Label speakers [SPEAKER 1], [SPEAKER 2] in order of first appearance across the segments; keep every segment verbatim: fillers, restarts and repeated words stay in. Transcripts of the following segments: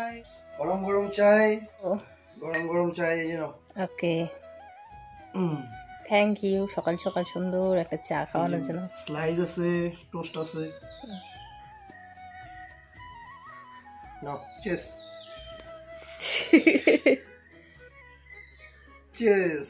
[SPEAKER 1] চাই, গরম গরম চাই, গরম গরম চাই এই জন্য।
[SPEAKER 2] Okay, thank you. সকাল সকাল সুন্দর একটা চা খাওয়ানোর জন্য।
[SPEAKER 1] স্লাইস আছে, টোস্ট আছে। নাও, চিজ চিজ।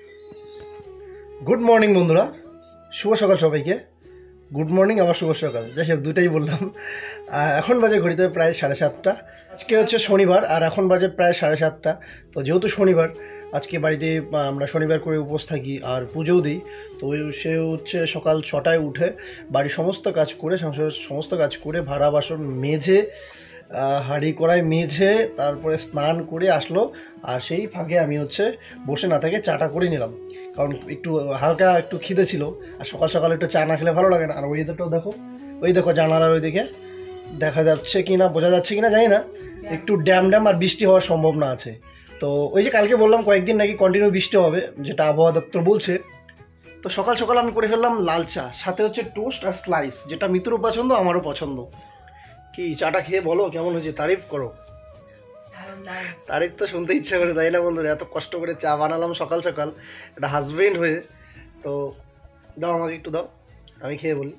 [SPEAKER 1] গুড মর্নিং বন্ধুরা, শুভ সকাল সবাইকে। গুড মর্নিং, আবার শুভ সকাল, যাই হোক দুটাই বললাম। এখন বাজে ঘড়িতে প্রায় সাড়ে সাতটা। আজকে হচ্ছে শনিবার, আর এখন বাজে প্রায় সাড়ে সাতটা। তো যেহেতু শনিবার, আজকে বাড়িতে আমরা শনিবার করে উপোস থাকি আর পুজোও দিই। তো সে হচ্ছে সকাল ছটায় উঠে বাড়ির সমস্ত কাজ করে, সংসারের সমস্ত কাজ করে, ভাড়া বাসন মেজে, হাঁড়ি কড়াই মেজে তারপরে স্নান করে আসলো। আর সেই ফাঁকে আমি হচ্ছে বসে না থেকে চাটা করে নিলাম, কারণ একটু হালকা একটু খিদে ছিল। আর সকাল সকাল একটু চা না খেলে ভালো লাগে না। আর ওয়েদারটাও দেখো, ওই দেখো জানালার ওই দিকে দেখা যাচ্ছে কি না, বোঝা যাচ্ছে কি না জানি না, একটু ড্যাম ড্যাম আর বৃষ্টি হওয়ার সম্ভাবনা আছে। তো ওই যে কালকে বললাম কয়েকদিন নাকি কন্টিনিউ বৃষ্টি হবে, যেটা আবহাওয়া দপ্তর বলছে। তো সকাল সকাল আমি করে ফেললাম লাল চা, সাথে হচ্ছে টোস্ট আর স্লাইস, যেটা মিতুরও পছন্দ আমারও পছন্দ। কি চাটা খেয়ে বলো কেমন হয়েছে, তারিফ করো। তারিফ তো শুনতে ইচ্ছা করে, তাই না বন্ধুরা? এত কষ্ট করে চা বানালাম সকাল সকাল, একটা হাজবেন্ড হয়ে। তো দাও আমাকে একটু দাও, আমি খেয়ে বলি।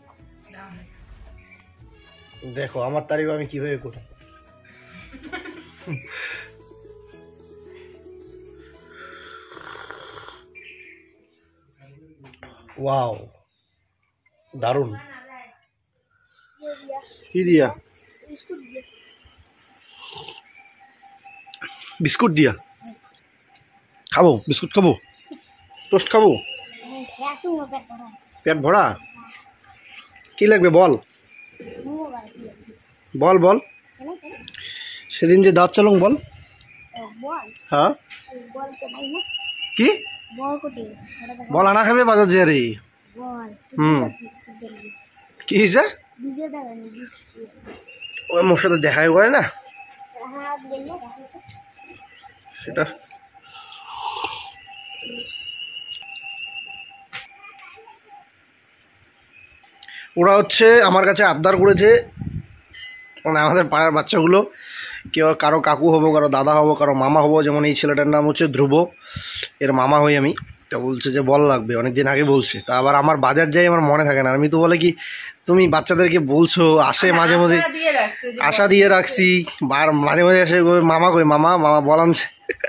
[SPEAKER 1] দেখো আমার তারিফ আমি কিভাবে করি। ওয়াও, দারুণ। কি দিয়া? বিস্কুট দিয়া খাবো? বিস্কুট খাবো, টোস্ট খাবো, পেট ভরা। কি লাগবে বল বল বল সেদিন যে দাঁত চালং বল। হ্যাঁ কি বল? আনা খাবে বাজার যে রে। হুম, কি হয়েছে? ওই মোর সাথে দেখাই করে না সেটা। ওরা হচ্ছে আমার কাছে আবদার করেছে, মানে আমাদের পাড়ার বাচ্চাগুলো, কেউ কারো কাকু হবো, কারো দাদা হবো, কারো মামা হবো। যেমন এই ছেলেটার নাম হচ্ছে ধ্রুব, এর মামা হই আমি। তো বলছে যে বল লাগবে, অনেকদিন আগে বলছে। তা আবার আমার বাজার যাই আমার মনে থাকে না। আমি তো বলে কি তুমি বাচ্চাদেরকে বলছো, আসে মাঝে মাঝে, আশা দিয়ে রাখছি, আর মাঝে মাঝে এসে মামা কই মামা মামা বল আনছে।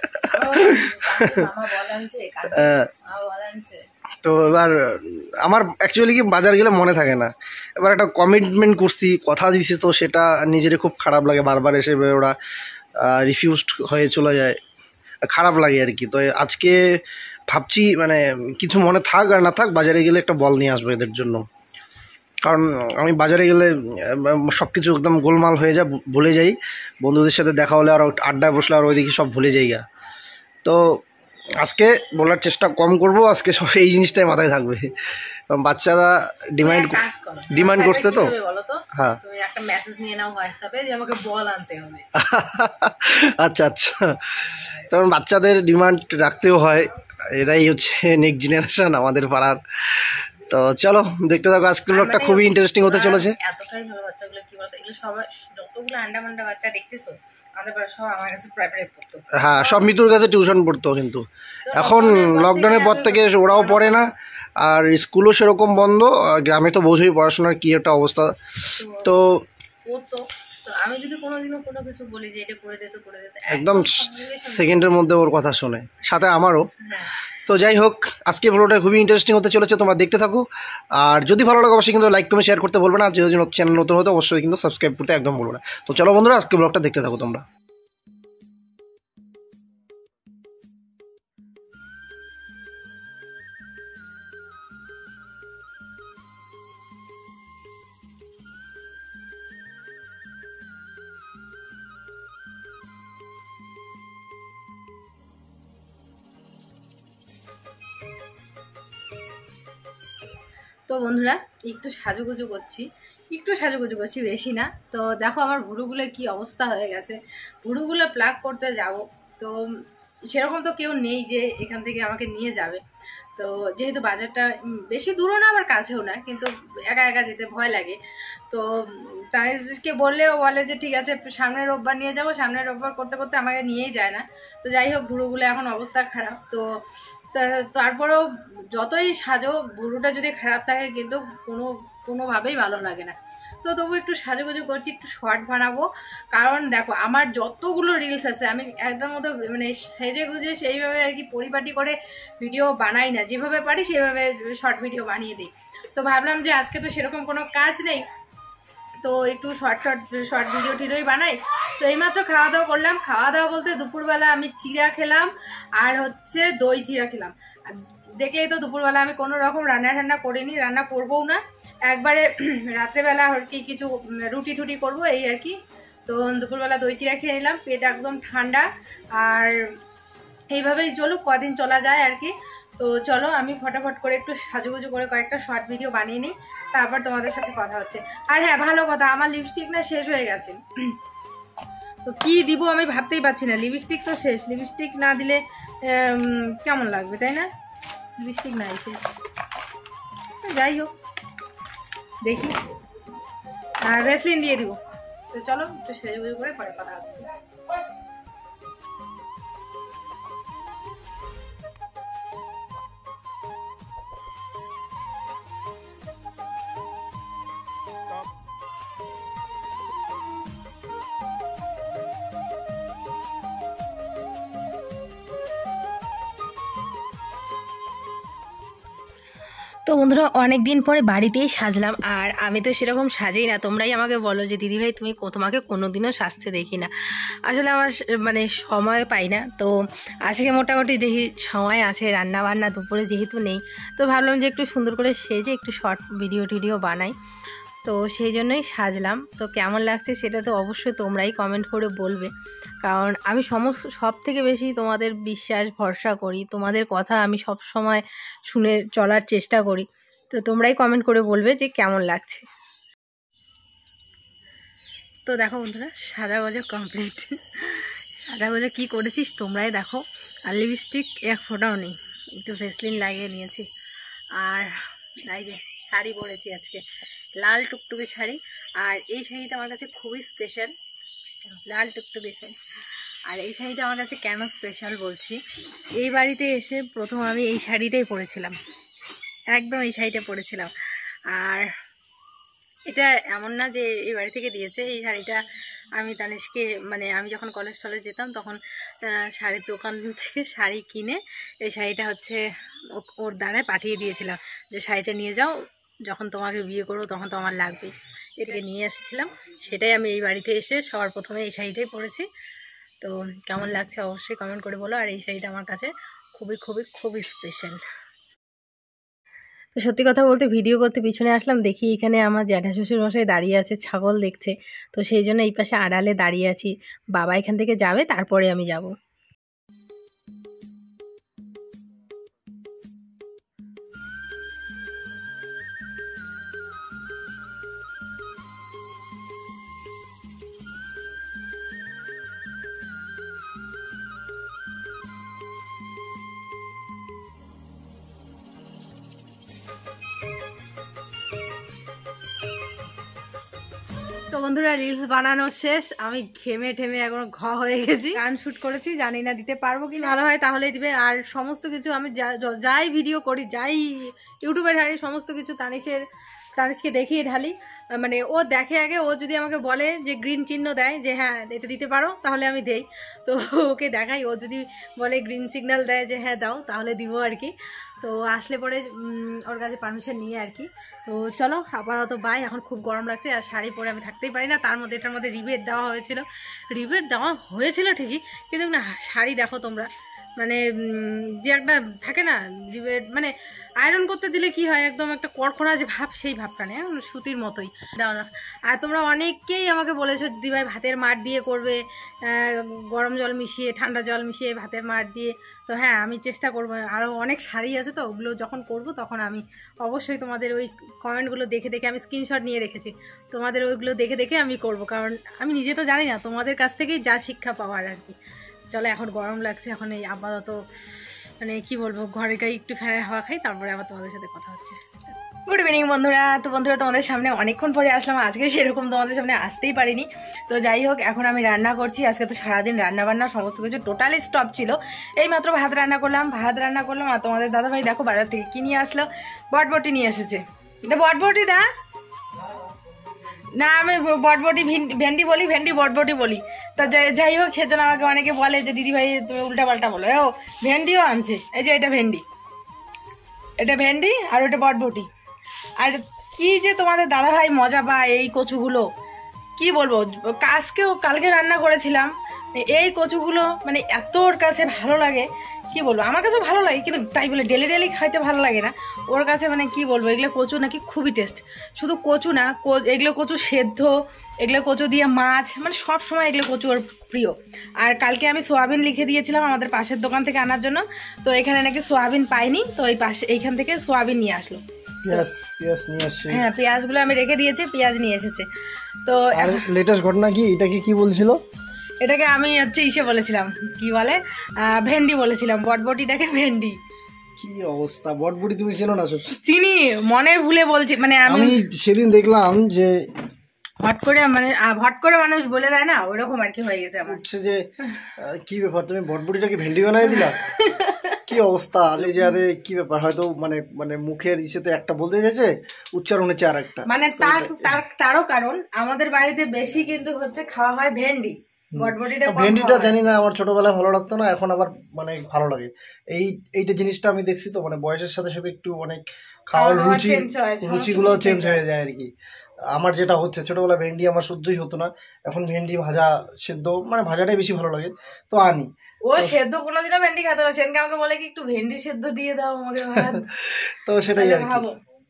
[SPEAKER 1] তো এবার আমার অ্যাকচুয়ালি কি বাজার গেলে মনে থাকে না। এবার একটা কমিটমেন্ট করছি, কথা দিছি, তো সেটা নিজের খুব খারাপ লাগে। বারবার এসে ওরা রিফিউজড হয়ে চলে যায়, খারাপ লাগে আর কি। তো আজকে ভাবছি মানে কিছু মনে থাক আর না থাক, বাজারে গেলে একটা বল নিয়ে আসবো এদের জন্য। কারণ আমি বাজারে গেলে সব কিছু একদম গোলমাল হয়ে যায়, ভুলে যাই। বন্ধুদের সাথে দেখা হলে আর আড্ডায় বসলে আর ওইদিকে সব ভুলে যাই গা। তো আজকে বলার চেষ্টা কম করব, আজকে সব এই জিনিসটাই মাথায় থাকবে। বাচ্চারা ডিমান্ড ডিমান্ড করছে। তো হ্যাঁ,
[SPEAKER 2] তুমি একটা মেসেজ নিয়ে নাও হোয়াটসঅ্যাপে যে আমাকে বল আনতে হবে।
[SPEAKER 1] আচ্ছা আচ্ছা, তখন বাচ্চাদের ডিমান্ড রাখতেও হয়, এরাই হচ্ছে নেক্সট জেনারেশন আমাদের পাড়ার। তো চলো দেখতে থাকো, আজকের ব্লগটা খুবই ইন্টারেস্টিং হতে চলেছে।
[SPEAKER 2] এতটাই ভালো বাচ্চাগুলো, কি বলতো, এগুলো সবাই, যতগুলো আন্ডা মান্ডা বাচ্চা দেখতেছো আমাদের পাড়া সব আমার কাছে প্রাইভেট পড়তো।
[SPEAKER 1] হ্যাঁ, সব মিতুর কাছে টিউশন পড়তো, কিন্তু এখন লকডাউনের পর থেকে ওরাও পড়ে না, আর স্কুলও সেরকম বন্ধ। গ্রামে তো বোঝোই পড়াশোনার কি একটা অবস্থা। তো
[SPEAKER 2] আমি যদি কোনোদিনও কোনো কিছু বলি যে এটা করে দে তো করে দে,
[SPEAKER 1] একদম সেকেন্ডের মধ্যে ওর কথা শোনে, সাথে আমারও। তো যাই হোক, আজকে ভিডিওটা খুবই ইন্টারেস্টিং হতে চলেছে, তোমরা দেখতে থাকো। আর যদি ভালো লাগে অবশ্যই কিন্তু লাইক কমেন্ট শেয়ার করতে বলবে না। যদি চ্যানেল নতুন হতে অবশ্যই কিন্তু সাবস্ক্রাইব করতে একদম বলবে না। তো চলো বন্ধুরা, আজকে ব্লগটা দেখতে থাকো তোমরা।
[SPEAKER 2] তো বন্ধুরা, একটু সাজুগুজু করছি, একটু সাজুগুজু করছি, বেশি না। তো দেখো আমার ভুরুগুলো কি অবস্থা হয়ে গেছে। ভুরুগুলো প্লাগ করতে যাব, তো সেরকম তো কেউ নেই যে এখান থেকে আমাকে নিয়ে যাবে। তো তো যেহেতু বাজারটা বেশি দূরও না আবার কাছেও না, কিন্তু একা একা যেতে ভয় লাগে। তো তানিশকে বললেও বলে যে ঠিক আছে সামনের রোববার নিয়ে যাবো, সামনের রোববার করতে করতে আমাকে নিয়েই যায় না। তো যাই হোক ভুরুগুলো এখন অবস্থা খারাপ। তো তারপরেও যতই সাজো ভুরুটা যদি খারাপ থাকে কিন্তু কোনো কোনোভাবেই ভালো লাগে না। তো তবু একটু সাজুগুজু করছি, একটু শর্ট বানাবো। কারণ দেখো আমার যতগুলো রিলস আছে আমি একটার মতো মানে সেজে গুজে সেইভাবে আর কি পরিপাটি করে ভিডিও বানাই না, যেভাবে পারি সেভাবে শর্ট ভিডিও বানিয়ে দিই। তো ভাবলাম যে আজকে তো সেরকম কোনো কাজ নেই, তো একটু শর্ট শর্ট শর্ট ভিডিও টিডিওই বানাই। তো এইমাত্র খাওয়া দাওয়া করলাম। খাওয়া দাওয়া বলতে দুপুরবেলা আমি চিড়া খেলাম আর হচ্ছে দই চিড়া খেলাম। দেখলেই তো দুপুরবেলা আমি কোনো রকম রান্না ঠান্না করিনি, রান্না করবও না, একবারে রাত্রেবেলা আর কি কিছু রুটি টুটি করবো এই আর কি। তো দুপুরবেলা দই চিড়া খেয়ে নিলাম, পেট একদম ঠান্ডা। আর এইভাবেই চলুক, কদিন চলা যায় আর কি। তো চলো আমি ফটাফট করে একটু সাজুগুজু করে কয়েকটা শর্ট ভিডিও বানিয়ে নিই, তারপর তোমাদের সাথে কথা হচ্ছে। আর হ্যাঁ ভালো কথা, আমার লিপস্টিক না শেষ হয়ে গেছে। তো কি দিব আমি ভাবতেই পারছি না, লিপস্টিক তো শেষ, লিপস্টিক না দিলে কেমন লাগবে তাই না? লিপস্টিক নাই, শেষ। যাই হোক দেখি, আর ভ্যাসলিন দিয়ে দিব। তো চলো একটু সাজুগুজু করে পরে কথা হচ্ছে। তো বন্ধুরা অনেক দিন পরে বাড়িতেই সাজলাম, আর আমি তো সেরকম সাজেই না। তোমরাই আমাকে বলো যে দিদিভাই তুমি তোমাকে কোনো দিনও সাজতে দেখি না। আসলে আমার মানে সময় পাই না। তো আজকে মোটামুটি দেখি সময় আছে, রান্না বান্না দুপুরে যেহেতু নেই, তো ভাবলাম যে একটু সুন্দর করে সেজে একটু শর্ট ভিডিও টিডিও বানাই। তো সেই জন্যই সাজলাম। তো কেমন লাগছে সেটা তো অবশ্যই তোমরাই কমেন্ট করে বলবে, কারণ আমি সমস্ত সব থেকে বেশি তোমাদের বিশ্বাস ভরসা করি, তোমাদের কথা আমি সব সময় শুনে চলার চেষ্টা করি। তো তোমরাই কমেন্ট করে বলবে যে কেমন লাগছে। তো দেখো বন্ধুরা সাজা গোজা কমপ্লিট। সাজা গোজা কী করেছিস তোমরাই দেখো। আর লিপস্টিক এক ফোঁটাও নেই, একটু ভ্যাসলিন লাগিয়ে নিয়েছি। আর এই যে শাড়ি পরেছি আজকে, লাল টুকটুকে শাড়ি। আর এই শাড়িটা আমার কাছে খুবই স্পেশাল, লাল টুকটুকে শাড়ি। আর এই শাড়িটা আমার কাছে কেন স্পেশাল বলছি, এই বাড়িতে এসে প্রথম আমি এই শাড়িটাই পরেছিলাম, একদম এই শাড়িটা পরেছিলাম। আর এটা এমন না যে এই বাড়ি থেকে দিয়েছে, এই শাড়িটা আমি তানিশকে মানে আমি যখন কলেজ টলেজ যেতাম তখন শাড়ির দোকান থেকে শাড়ি কিনে এই শাড়িটা হচ্ছে ওর দ্বারায় পাঠিয়ে দিয়েছিলাম যে শাড়িটা নিয়ে যাও, যখন তোমাকে বিয়ে করবো তখন তো আমার লাগবে। এটাকে নিয়ে এসেছিলাম, সেটাই আমি এই বাড়িতে এসে সবার প্রথমে এই শাড়িটাই পরেছি। তো কেমন লাগছে অবশ্যই কমেন্ট করে বলো। আর এই শাড়িটা আমার কাছে খুবই খুবই খুবই স্পেশাল। তো সত্যি কথা বলতে ভিডিও করতে পিছনে আসলাম, দেখি এখানে আমার জ্যাঠা শ্বশুর মশাই দাঁড়িয়ে আছে, ছাগল দেখছে। তো সেই জন্য এই পাশে আড়ালে দাঁড়িয়ে আছি, বাবা এখান থেকে যাবে তারপরে আমি যাব। তো বন্ধুরা রিলস বানানো শেষ, আমি ঘেমে ঠেমে এখন ঘ হয়ে গেছি। গান শুট করেছি, জানি না দিতে পারবো কি, ভালো হয় তাহলেই দিবে। আর সমস্ত কিছু আমি যাই ভিডিও করি, যাই ইউটিউবে ঢালি, সমস্ত কিছু তানিশের তানিশকে দেখিয়ে ঢালি। মানে ও দেখে আগে, ও যদি আমাকে বলে যে গ্রিন চিহ্ন দেয় যে হ্যাঁ এটা দিতে পারো তাহলে আমি দেই। তো ওকে দেখাই, ও যদি বলে গ্রিন সিগন্যাল দেয় যে হ্যাঁ দাও তাহলে দিব আর কি। তো আসলে পরে ওর কাছে পারমিশন নিয়ে আর কি। তো চলো আপাতত বাই, এখন খুব গরম লাগছে আর শাড়ি পরে আমি থাকতেই পারি না। তার মধ্যে এটার মধ্যে রিবেট দেওয়া হয়েছিল, রিবেট দেওয়া হয়েছিল ঠিকই, কিন্তু না শাড়ি দেখো তোমরা, মানে যে একটা থাকে না রিবেট, মানে আয়রন করতে দিলে কি হয় একদম একটা কড়কড়া যে ভাব, সেই ভাবটা নেই, সুতির মতোই দেওয়া দাও। আর তোমরা অনেকেই আমাকে বলেছো দিদিভাই ভাতের মাড় দিয়ে করবে, গরম জল মিশিয়ে ঠান্ডা জল মিশিয়ে ভাতের মাড় দিয়ে। তো হ্যাঁ আমি চেষ্টা করবো, আরও অনেক শাড়ি আছে তো ওগুলো যখন করব তখন আমি অবশ্যই তোমাদের ওই কমেন্টগুলো দেখে দেখে আমি স্ক্রিনশট নিয়ে রেখেছি, তোমাদের ওইগুলো দেখে দেখে আমি করব, কারণ আমি নিজে তো জানি না, তোমাদের কাছ থেকেই যা শিক্ষা পাওয়ার আর কি। চলো এখন গরম লাগছে, এখন এই আপাতত মানে কি বলবো, ঘরে গায়ে একটু ফ্যানের হাওয়া খাই, তারপরে আবার তোমাদের সাথে কথা হচ্ছে। গুড ইভিনিং বন্ধুরা। তো বন্ধুরা তোমাদের সামনে অনেকক্ষণ পরে আসলাম, আজকে সেরকম তোমাদের সামনে আসতেই পারিনি। তো যাই হোক, এখন আমি রান্না করছি। আজকে তো সারাদিন রান্না বান্না সমস্ত কিছু টোটালি স্টপ ছিল। এই মাত্র ভাত রান্না করলাম ভাত রান্না করলাম আর তোমাদের দাদাভাই দেখো বাজার থেকে কি নিয়ে আসলো, বটবটি নিয়ে এসেছে। এটা বটবটি দা না, আমি বটবটি ভেন্ডি বলি, ভেন্ডি বটবটি বলি। তা যাই হোক, সেজন্য আমাকে অনেকে বলে যে দিদিভাই তুমি উল্টা পাল্টা বলো। ও ভেন্ডিও আনছে, এই যে এটা ভেন্ডি, এটা ভেন্ডি আর ওটা বটবটি। আর কি যে তোমাদের দাদাভাই মজা পায় এই কচুগুলো, কি বলবো। আজকেও কালকে রান্না করেছিলাম, এই কচুগুলো মানে এত ওর কাছে ভালো লাগে, কি বলবো। আমার কাছেও ভালো লাগে, কিন্তু তাই বলে ডেলি ডেলি খাইতে ভালো লাগে না ওর কাছে। মানে কি বলবো, এগুলো কচু নাকি খুবই টেস্ট। শুধু কচু না, এগুলো কচু সেদ্ধ, এগুলো কচু দিয়ে মাছ, মানে সব সময় এগুলো কচু ওর প্রিয়। আর কালকে আমি সোয়াবিন লিখে দিয়েছিলাম আমাদের পাশের দোকান থেকে আনার জন্য, তো এখানে নাকি সোয়াবিন পাইনি, তো এই পাশে এইখান থেকে সোয়াবিন নিয়ে আসলো। হ্যাঁ, পেঁয়াজগুলো আমি রেখে দিয়েছি, পেঁয়াজ নিয়ে এসেছে। তো
[SPEAKER 1] লেটেস্ট ঘটনা কি, এটাকে কি বলছিল?
[SPEAKER 2] এটাকে আমি হচ্ছে ইসে বলেছিলাম, কি বলে, ভেন্ডি বলেছিলাম, বটবটিটাকে ভেন্ডি।
[SPEAKER 1] কি অবস্থা, বটবটি তুমি চেনো না? সব
[SPEAKER 2] চিনি, মনের ভুলে বলছি। মানে আমি
[SPEAKER 1] সেদিন দেখলাম যে
[SPEAKER 2] হট করে, মানে হট করে মানুষ বলে দেয় না, ওইরকম আর কি হয়ে গেছে আমার।
[SPEAKER 1] হচ্ছে যে কি ব্যাপার, তুমি বটবটিটাকে ভেন্ডি বানাই দিলা? কি অবস্থা, আরে যে আরে কি ব্যাপার, হয়তো মানে মানে মুখের ইসেতে একটা বলতে যাচ্ছে, উচ্চারণ হচ্ছে আর একটা।
[SPEAKER 2] মানে তার তারও কারণ আমাদের বাড়িতে বেশি কিন্তু হচ্ছে খাওয়া হয় ভেন্ডি, বটবটিটা
[SPEAKER 1] ভেন্ডিটা জানি না, আমার ছোটবেলায় ভালো লাগতো না, এখন আবার মানে ভালো লাগে। এই এইটা জিনিসটা আমি দেখছি তো, মানে বয়সের সাথে সাথে একটু অনেক খাওয়ার রুচি রুচিগুলো চেঞ্জ হয়ে যায় আর কি। আমার যেটা হচ্ছে, ছোটবেলা ভেন্ডি আমার সহ্যই হতো না, এখন ভেন্ডি ভাজা সেদ্ধ, মানে ভাজাটাই বেশি ভালো লাগে, তো আনি।
[SPEAKER 2] ও সেদ্ধ কোনোদিনও ভেন্ডি খেতে না, সেদিনকে আমাকে বলে কি একটু ভেন্ডি সেদ্ধ দিয়ে দাও আমাকে ভাত।
[SPEAKER 1] তো সেটাই আর কি।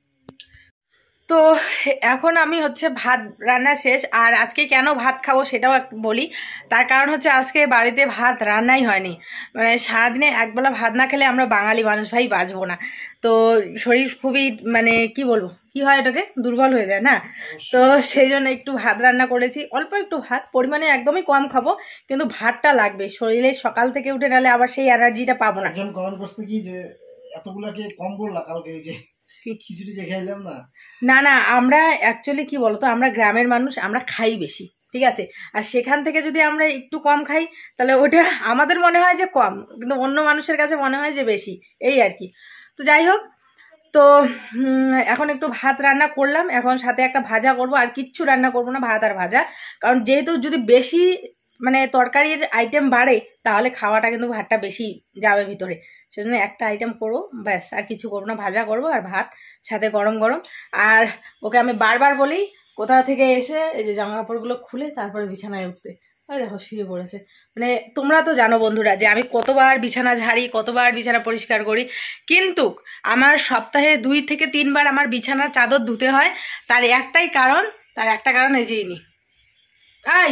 [SPEAKER 2] তো এখন আমি হচ্ছে ভাত রান্না শেষ, আর আজকে কেন ভাত খাবো সেটাও বলি। তার কারণ হচ্ছে আজকে বাড়িতে ভাত রান্নাই হয়নি। মানে সারাদিনে একবেলা ভাত না খেলে আমরা বাঙালি মানুষ ভাই বাঁচবো না। তো শরীর খুবই মানে কি বলবো, কি হয় এটাকে, দুর্বল হয়ে যায় না। তো সেই জন্য একটু ভাত রান্না করেছি, অল্প একটু ভাত, পরিমাণে একদমই কম খাবো, কিন্তু ভাতটা লাগবে শরীরে। সকাল থেকে উঠে নাহলে আবার সেই এনার্জিটা পাবো না।
[SPEAKER 1] একজন কমেন্ট করছে কি যে এতগুলাকে কম করলা কালকে, যে খিচুড়ি যে খাইলাম না।
[SPEAKER 2] না না, আমরা অ্যাকচুয়ালি কি বলতো, আমরা গ্রামের মানুষ, আমরা খাই বেশি, ঠিক আছে। আর সেখান থেকে যদি আমরা একটু কম খাই তাহলে ওটা আমাদের মনে হয় যে কম, কিন্তু অন্য মানুষের কাছে মনে হয় যে বেশি, এই আর কি। তো যাই হোক, তো এখন একটু ভাত রান্না করলাম, এখন সাথে একটা ভাজা করব, আর কিচ্ছু রান্না করব না, ভাত আর ভাজা। কারণ যেহেতু যদি বেশি মানে তরকারির আইটেম বাড়ে তাহলে খাওয়াটা কিন্তু ভাতটা বেশি যাবে ভিতরে, সেজন্য একটা আইটেম করবো ব্যাস, আর কিছু করবো না, ভাজা করবো আর ভাত সাথে গরম গরম। আর ওকে আমি বারবার বলি কোথা থেকে এসে এই যে জামা কাপড়গুলো খুলে তারপরে বিছানায় উঠতে, ওই দেখো শুয়ে পড়েছে। মানে তোমরা তো জানো বন্ধুরা যে আমি কতবার বিছানা ঝাড়ি, কতবার বিছানা পরিষ্কার করি, কিন্তু আমার সপ্তাহে দুই থেকে তিনবার আমার বিছানার চাদর ধুতে হয়। তার একটাই কারণ, তার একটা কারণ এই যে ইনি, আই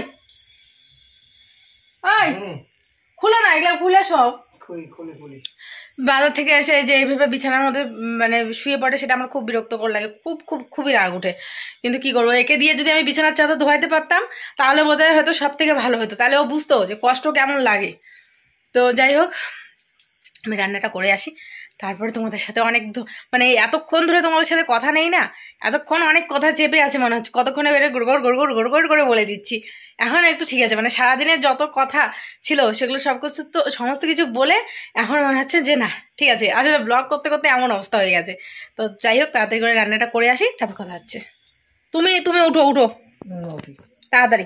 [SPEAKER 2] আই খুলে না, এগুলো খুলে সব
[SPEAKER 1] খুলে খুলে
[SPEAKER 2] বাজার থেকে এসে যে এইভাবে বিছানার মধ্যে মানে শুয়ে পড়ে, সেটা আমার খুব বিরক্তকর লাগে, খুব খুব খুবই রাগ উঠে। কিন্তু কি করবো, একে দিয়ে যদি আমি বিছানার চাদর ধোয়াইতে পারতাম তাহলে বোধহয় হয়তো সব থেকে ভালো হতো, তাহলে ও বুঝতো যে কষ্ট কেমন লাগে। তো যাই হোক, আমি রান্নাটা করে আসি, তারপরে তোমাদের সাথে অনেক মানে এতক্ষণ ধরে তোমাদের সাথে কথা নেই না, এতক্ষণ অনেক কথা চেপে আছে মনে হচ্ছে, কতক্ষণে বেড়ে গড়গড় গড়গড় গড়গড় করে বলে দিচ্ছি। এখন একটু ঠিক আছে, মানে সারাদিনের যত কথা ছিল সেগুলো সব কিছু তো সমস্ত কিছু বলে এখন মনে হচ্ছে যে না ঠিক আছে, আসলে ব্লগ করতে করতে এমন অবস্থা হয়ে গেছে। তো যাই হোক, তাড়াতাড়ি করে রান্নাটা করে আসি, তারপর কথা হচ্ছে। তুমি তুমি উঠো উঠো তাড়াতাড়ি।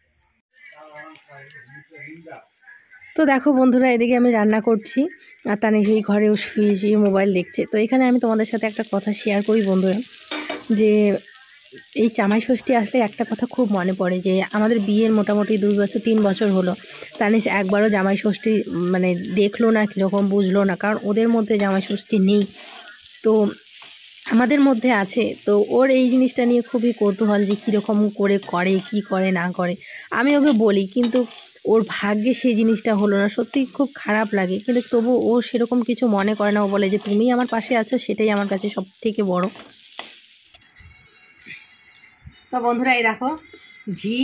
[SPEAKER 2] তো দেখো বন্ধুরা, এদিকে আমি রান্না করছি আর তা নিয়ে সেই ঘরে শুয়ে শুয়ে মোবাইল দেখছে। তো এখানে আমি তোমাদের সাথে একটা কথা শেয়ার করি বন্ধুরা, যে এই জামাই ষষ্ঠী আসলে একটা কথা খুব মনে পড়ে, যে আমাদের বিয়ের মোটামুটি দুই বছর তিন বছর হলো, তানিশ একবারও জামাই ষষ্ঠী মানে দেখলো না, কীরকম বুঝলো না, কারণ ওদের মধ্যে জামাই ষষ্ঠী নেই, তো আমাদের মধ্যে আছে। তো ওর এই জিনিসটা নিয়ে খুবই কৌতূহল যে কীরকম করে করে কি করে না করে। আমি ওকে বলি, কিন্তু ওর ভাগ্যে সেই জিনিসটা হলো না, সত্যি খুব খারাপ লাগে, কিন্তু তবু ও সেরকম কিছু মনে করে না। ও বলে যে তুমি আমার পাশে আছো, সেটাই আমার কাছে সব থেকে বড়। তো বন্ধুরা এই দেখো, ঘি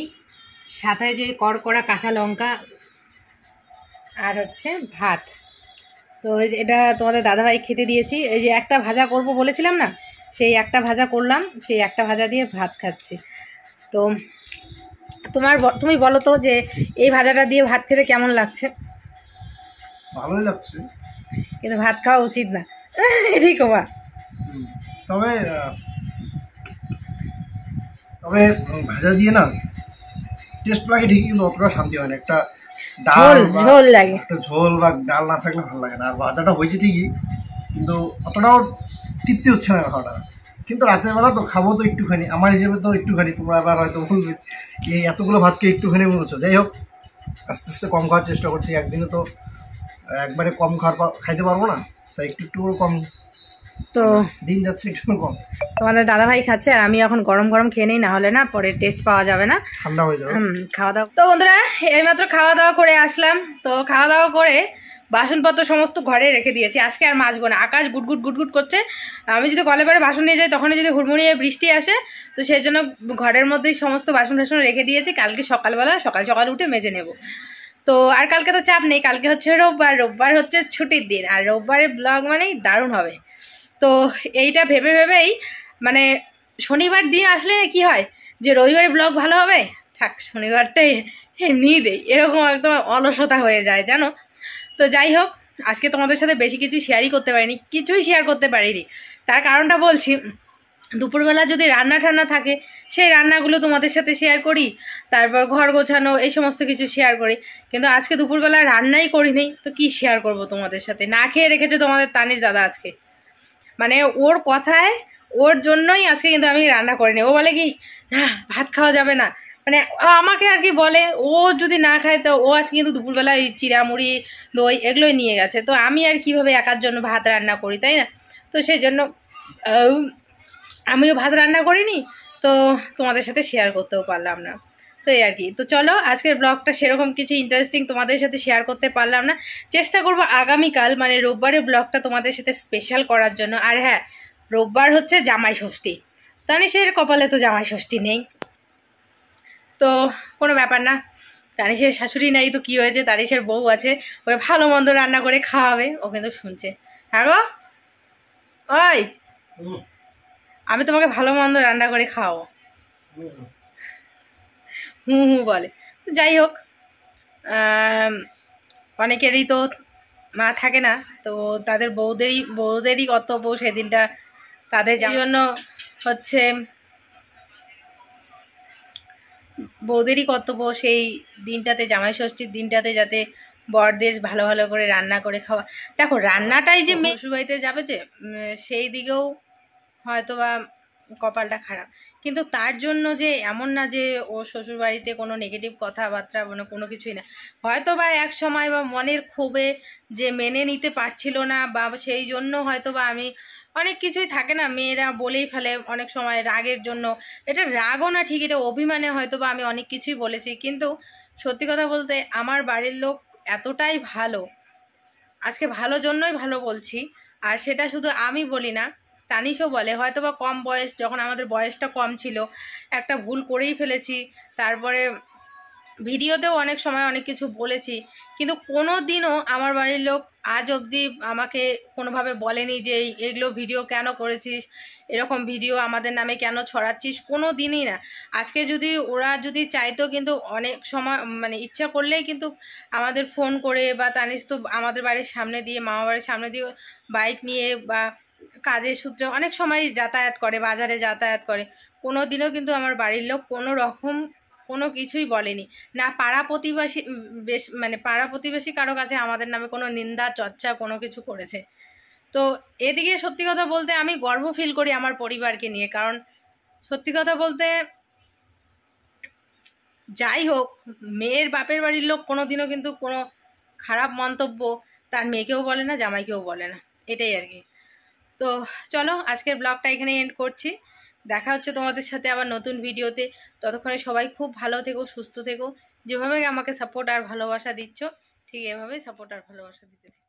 [SPEAKER 2] সাথে যে কড়কড়া কাঁচা লঙ্কা আর হচ্ছে ভাত, তো এটা তোমাদের দাদাভাই খেতে দিয়েছি। এই যে একটা ভাজা করব বলেছিলাম না, সেই একটা ভাজা করলাম, সেই একটা ভাজা দিয়ে ভাত খাচ্ছি। তো তোমার তুমি বলো তো যে এই ভাজাটা দিয়ে ভাত খেতে কেমন লাগছে?
[SPEAKER 1] ভালোই লাগছে,
[SPEAKER 2] কিন্তু ভাত খাওয়া উচিত না ঠিক মা।
[SPEAKER 1] তবে তবে ভাজা দিয়ে না টেস্ট লাগে ঠিকই, কিন্তু অতটা শান্তি হয় না। একটা ডাল
[SPEAKER 2] ঝোল লাগে,
[SPEAKER 1] একটা ঝোল বা ডাল না থাকলে ভালো লাগে না। আর ভাজাটা হয়েছে ঠিকই, কিন্তু অতটাও তৃপ্তি হচ্ছে না খাওয়াটা। কিন্তু রাতের বেলা তো খাবো তো একটুখানি, আমার হিসেবে তো একটুখানি, তোমরা আবার হয়তো বলবে এই এতগুলো ভাতকে একটুখানি বলছো। যাই হোক, আস্তে আস্তে কম খাওয়ার চেষ্টা করছি। একদিনে তো একবারে কম খাওয়ার খাইতে পারবো না, তাই একটু একটু কম, তো দিন যাচ্ছে একটু কম।
[SPEAKER 2] তোমাদের দাদাভাই খাচ্ছে আর আমি এখন গরম গরম খেয়ে নিই, না হলে না পরে টেস্ট পাওয়া যাবে না,
[SPEAKER 1] ঠান্ডা হয়ে যাবে।
[SPEAKER 2] হুম খাওয়া দাওয়া। তো বন্ধুরা এইমাত্র খাওয়া দাওয়া করে আসলাম। তো খাওয়া দাওয়া করে বাসনপত্র সমস্ত ঘরে রেখে দিয়েছি, আজকে আর মাজবো না। আকাশ গুটগুট গুটগুট করছে, আমি যদি কলে পারে বাসন নিয়ে যাই তখনই যদি হুড়মুড়িয়ে বৃষ্টি আসে, তো সেই জন্য ঘরের মধ্যেই সমস্ত বাসন টাসন রেখে দিয়েছি। কালকে সকালবেলা সকাল সকাল উঠে মেজে নেব। তো আর কালকে তো চাপ নেই, কালকে হচ্ছে রোববার, রোববার হচ্ছে ছুটির দিন, আর রোববারের ব্লগ মানেই দারুণ হবে। তো এইটা ভেবে ভেবেই মানে শনিবার দিন আসলে কি হয় যে রবিবারে ব্লগ ভালো হবে, থাক শনিবারটাই এমনিই দেই, এরকম একদম অলসতা হয়ে যায় জানো। তো যাই হোক, আজকে তোমাদের সাথে বেশি কিছু শেয়ারই করতে পারিনি, কিছুই শেয়ার করতে পারিনি। তার কারণটা বলছি, দুপুরবেলা যদি রান্না টান্না থাকে সেই রান্নাগুলো তোমাদের সাথে শেয়ার করি, তারপর ঘর গোছানো এই সমস্ত কিছু শেয়ার করি। কিন্তু আজকে দুপুরবেলা রান্নাই করিনি, তো কি শেয়ার করব তোমাদের সাথে? না খেয়ে রেখেছে তোমাদের তানিশ দাদা আজকে, মানে ওর কথায় ওর জন্যই আজকে কিন্তু আমি রান্না করিনি। ও বলে কি না ভাত খাওয়া যাবে না, মানে আমাকে আর কি বলে, ও যদি না খায় তো ও আজকে কিন্তু দুপুরবেলা এই চিড়ামুড়ি দই এগুলোই নিয়ে গেছে। তো আমি আর কিভাবে একার জন্য ভাত রান্না করি, তাই না? তো সেই জন্য আমিও ভাত রান্না করিনি, তো তোমাদের সাথে শেয়ার করতেও পারলাম না। তো এই আর কি। তো চলো আজকের ব্লগটা সেরকম কিছু ইন্টারেস্টিং তোমাদের সাথে শেয়ার করতে পারলাম না, চেষ্টা করব আগামীকাল মানে রোববারের ব্লগটা তোমাদের সাথে স্পেশাল করার জন্য। আর হ্যাঁ, রোববার হচ্ছে জামাই ষষ্ঠী, তানিশের কপালে তো জামাই ষষ্ঠী নেই, তো কোনো ব্যাপার না। তানিশের শাশুড়ি নেই তো কি হয়েছে, তানিশের বউ আছে, ওকে ভালো মন্দ রান্না করে খাওয়াবে। ও কিন্তু শুনছে, হ্যাঁ গো ওই আমি তোমাকে ভালো মন্দ রান্না করে খাওয়াবো, হুম হুম বলে। যাই হোক, অনেকেরই তো মা থাকে না, তো তাদের বউদেরই বউদেরই কর্তব্য সেদিনটা তাদের জন্য হচ্ছে, বউদেরই কর্তব্য সেই দিনটাতে, জামাই ষষ্ঠীর দিনটাতে যাতে বরদের ভালো ভালো করে রান্না করে খাওয়া। দেখো রান্নাটাই যে মেয়ে শ্বশুরবাড়িতে যাবে যে সেই দিকেও হয়তো বা কপালটা খারাপ, কিন্তু তার জন্য যে এমন না যে ও শ্বশুরবাড়িতে কোনো নেগেটিভ কথাবার্তা মানে কোনো কিছুই না। হয়তো বা এক সময় বা মনের ক্ষোভে যে মেনে নিতে পারছিল না, বা সেই জন্য হয়তো বা আমি অনেক কিছুই থাকে না, মেয়েরা বলেই ফেলে অনেক সময় রাগের জন্য। এটা রাগও না ঠিক, এটা অভিমানে হয়তো বা আমি অনেক কিছুই বলেছি। কিন্তু সত্যি কথা বলতে আমার বাড়ির লোক এতটাই ভালো, আজকে ভালো জন্যই ভালো বলছি। আর সেটা শুধু আমি বলি না, তানিশও বলে। হয়তো বা কম বয়স, যখন আমাদের বয়সটা কম ছিল একটা ভুল করেই ফেলেছি, তারপরে ভিডিওতেও অনেক সময় অনেক কিছু বলেছি, কিন্তু কোনো দিনও আমার বাড়ির লোক আজ অবধি আমাকে কোনোভাবে বলেনি যে এইগুলো ভিডিও কেন করেছিস, এরকম ভিডিও আমাদের নামে কেন ছড়াচ্ছিস, কোনো দিনই না। আজকে যদি ওরা যদি চাইতো কিন্তু অনেক সময় মানে ইচ্ছা করলেই কিন্তু আমাদের ফোন করে, বা তানিশ তো আমাদের বাড়ির সামনে দিয়ে, মামা বাড়ির সামনে দিয়ে বাইক নিয়ে বা কাজের সূত্রে অনেক সময় যাতায়াত করে, বাজারে যাতায়াত করে, কোনো দিনও কিন্তু আমার বাড়ির লোক কোনো রকম কোনো কিছুই বলেনি। না পাড়া প্রতিবেশী বেশ মানে পাড়া প্রতিবেশী কারো কাছে আমাদের নামে কোনো নিন্দা চর্চা কোনো কিছু করেছে। তো এদিকে সত্যি কথা বলতে আমি গর্ব ফিল করি আমার পরিবারকে নিয়ে, কারণ সত্যি কথা বলতে যাই হোক, মেয়ের বাপের বাড়ির লোক কোনো দিনও কিন্তু কোনো খারাপ মন্তব্য তার মেয়েকেও বলে না, জামাইকেও বলে না, এটাই আর কি। তো চলো আজকের ব্লগটা এখানে এন্ড করছি, দেখা হচ্ছে তোমাদের সাথে আবার নতুন ভিডিওতে। ততক্ষণে সবাই খুব ভালো থেকো, সুস্থ থেকো, যেভাবে আমাকে সাপোর্ট আর ভালোবাসা দিচ্ছ ঠিক এভাবেই সাপোর্ট আর ভালোবাসা দিতে থেকো।